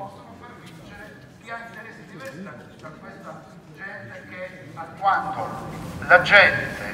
possono far vincere chi ha interessi diversi da questa gente che, quando la gente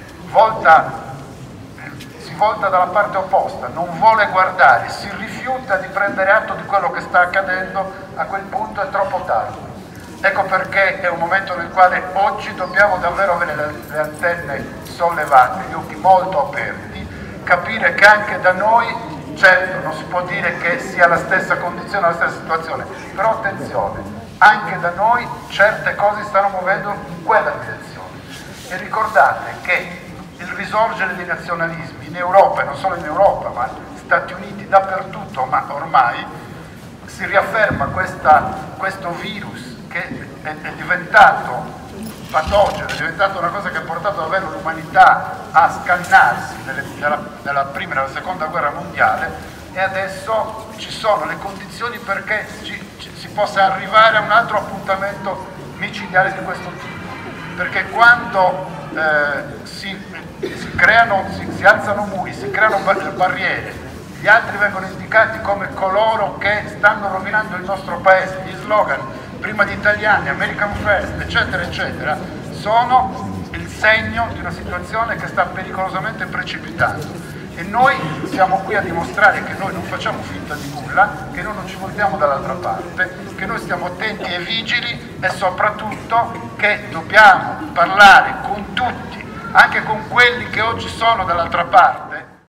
si volta dalla parte opposta, non vuole guardare, si rifiuta di prendere atto di quello che sta accadendo, a quel punto è troppo tardi. Ecco perché è un momento nel quale oggi dobbiamo davvero avere le antenne sollevate, gli occhi molto aperti, capire che anche da noi, certo non si può dire che sia la stessa condizione, la stessa situazione, però attenzione, anche da noi certe cose si stanno muovendo in quella direzione. E ricordate che il risorgere dei nazionalismi in Europa, e non solo in Europa, ma negli Stati Uniti, dappertutto, ma ormai si riafferma questo virus che è diventato patogeno, è diventato una cosa che ha portato davvero l'umanità a scannarsi nella prima e nella seconda guerra mondiale, e adesso ci sono le condizioni perché si possa arrivare a un altro appuntamento micidiale di questo tipo, perché quando si alzano muri, si creano barriere, gli altri vengono indicati come coloro che stanno rovinando il nostro paese, gli slogan prima di italiani, American First, eccetera eccetera, sono il segno di una situazione che sta pericolosamente precipitando, e noi siamo qui a dimostrare che noi non facciamo finta di nulla, che noi non ci voltiamo dall'altra parte, che noi stiamo attenti e vigili, e soprattutto che dobbiamo parlare con tutti, anche con quelli che oggi sono dall'altra parte,